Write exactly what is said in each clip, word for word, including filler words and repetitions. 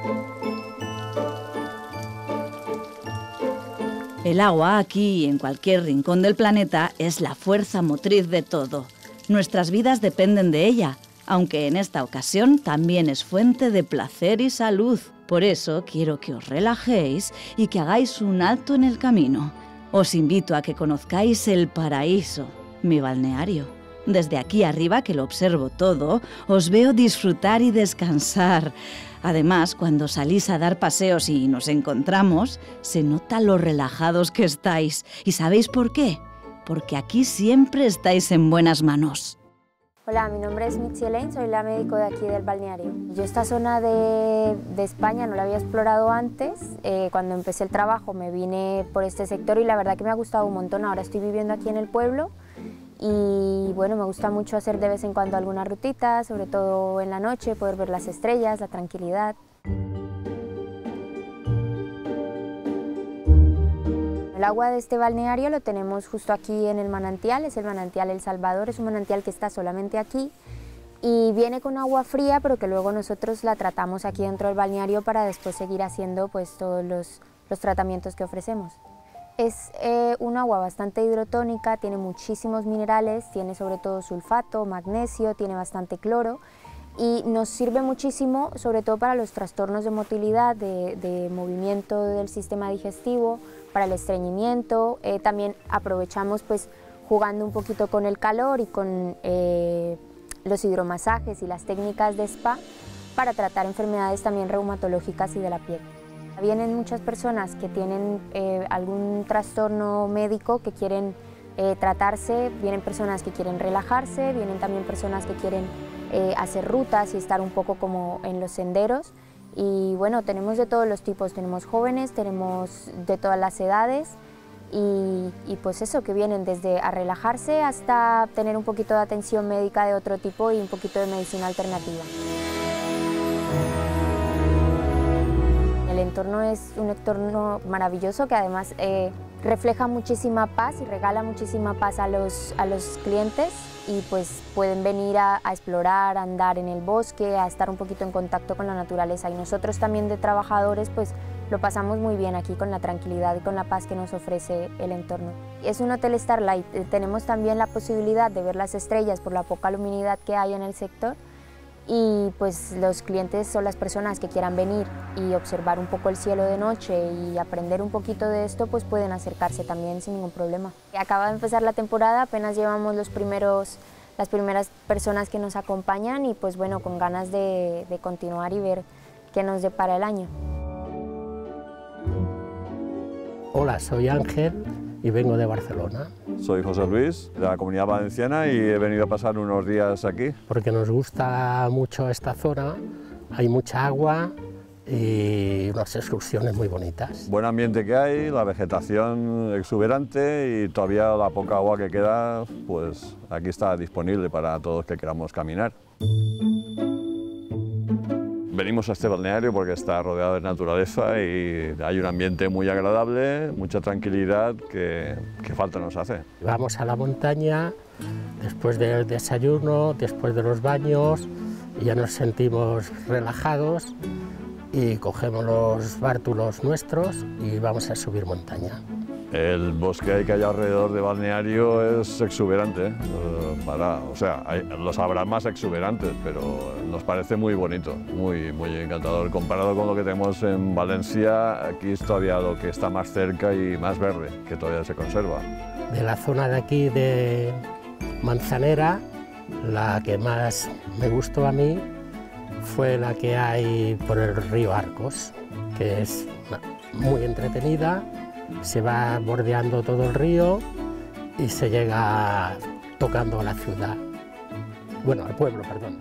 El agua aquí y en cualquier rincón del planeta es la fuerza motriz de todo. Nuestras vidas dependen de ella, aunque en esta ocasión también es fuente de placer y salud. Por eso quiero que os relajéis y que hagáis un alto en el camino. Os invito a que conozcáis el Paraíso, mi balneario. Desde aquí arriba, que lo observo todo, os veo disfrutar y descansar. Además, cuando salís a dar paseos y nos encontramos, se nota lo relajados que estáis. ¿Y sabéis por qué? Porque aquí siempre estáis en buenas manos. Hola, mi nombre es Mitzi Elaine, soy la médico de aquí del balneario. Yo esta zona de, de España no la había explorado antes. Eh, cuando empecé el trabajo me vine por este sector y la verdad que me ha gustado un montón. Ahora estoy viviendo aquí en el pueblo. Y bueno, me gusta mucho hacer de vez en cuando alguna rutita, sobre todo en la noche, poder ver las estrellas, la tranquilidad. El agua de este balneario lo tenemos justo aquí en el manantial, es el manantial El Salvador, es un manantial que está solamente aquí y viene con agua fría, pero que luego nosotros la tratamos aquí dentro del balneario para después seguir haciendo pues todos los, los tratamientos que ofrecemos. Es eh, un agua bastante hidrotónica, tiene muchísimos minerales, tiene sobre todo sulfato, magnesio, tiene bastante cloro y nos sirve muchísimo sobre todo para los trastornos de motilidad, de, de movimiento del sistema digestivo, para el estreñimiento. Eh, también aprovechamos pues jugando un poquito con el calor y con eh, los hidromasajes y las técnicas de spa para tratar enfermedades también reumatológicas y de la piel. Vienen muchas personas que tienen eh, algún trastorno médico que quieren eh, tratarse, vienen personas que quieren relajarse, vienen también personas que quieren eh, hacer rutas y estar un poco como en los senderos. Y bueno, tenemos de todos los tipos, tenemos jóvenes, tenemos de todas las edades y, y pues eso, que vienen desde a relajarse hasta tener un poquito de atención médica de otro tipo y un poquito de medicina alternativa. El entorno es un entorno maravilloso que además eh, refleja muchísima paz y regala muchísima paz a los, a los clientes y pues pueden venir a, a explorar, a andar en el bosque, a estar un poquito en contacto con la naturaleza y nosotros también de trabajadores pues lo pasamos muy bien aquí con la tranquilidad y con la paz que nos ofrece el entorno. Es un hotel Starlight, tenemos también la posibilidad de ver las estrellas por la poca luminidad que hay en el sector. Y pues los clientes son las personas que quieran venir y observar un poco el cielo de noche y aprender un poquito de esto, pues pueden acercarse también sin ningún problema. Acaba de empezar la temporada, apenas llevamos los primeros, las primeras personas que nos acompañan y pues bueno, con ganas de, de continuar y ver qué nos depara el año. Hola, soy Ángel y vengo de Barcelona. Soy José Luis, de la Comunidad Valenciana y he venido a pasar unos días aquí. Porque nos gusta mucho esta zona, hay mucha agua y unas excursiones muy bonitas. Buen ambiente que hay, la vegetación exuberante y todavía la poca agua que queda, pues aquí está disponible para todos los que queramos caminar. Venimos a este balneario porque está rodeado de naturaleza y hay un ambiente muy agradable, mucha tranquilidad que, que falta nos hace. Vamos a la montaña después del desayuno, después de los baños, y ya nos sentimos relajados y cogemos los bártulos nuestros y vamos a subir montaña. El bosque que hay alrededor del balneario es exuberante, ¿eh? Para, o sea, hay, los habrá más exuberantes, pero nos parece muy bonito, muy, muy encantador. Comparado con lo que tenemos en Valencia, aquí es todavía lo que está más cerca y más verde, que todavía se conserva. De la zona de aquí de Manzanera, la que más me gustó a mí fue la que hay por el río Arcos, que es muy entretenida. Se va bordeando todo el río y se llega tocando a la ciudad, bueno, al pueblo, perdón.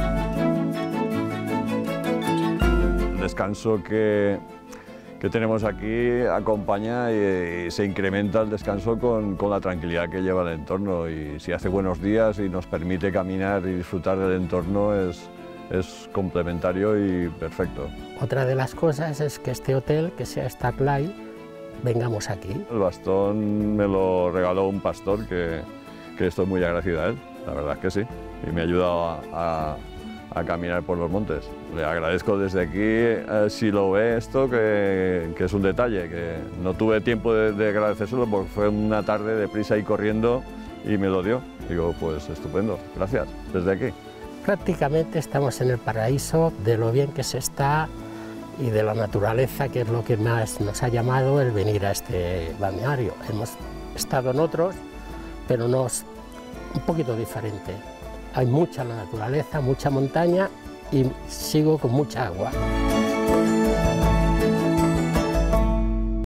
El descanso que, que tenemos aquí acompaña y, y se incrementa el descanso con, con la tranquilidad que lleva el entorno y si hace buenos días y nos permite caminar y disfrutar del entorno es, es complementario y perfecto. Otra de las cosas es que este hotel, que sea Starlight, vengamos aquí. El bastón me lo regaló un pastor que, que estoy muy agradecido a él, la verdad es que sí, y me ha ayudado a, a, a caminar por los montes. le agradezco desde aquí, eh, si lo ve esto, que, que es un detalle, que no tuve tiempo de, de agradecérselo porque fue una tarde de prisa y corriendo y me lo dio. Digo, pues estupendo, gracias, desde aquí. Prácticamente estamos en el paraíso de lo bien que se está y de la naturaleza, que es lo que más nos ha llamado el venir a este balneario. Hemos estado en otros, pero no es un poquito diferente. Hay mucha la naturaleza, mucha montaña y sigo con mucha agua.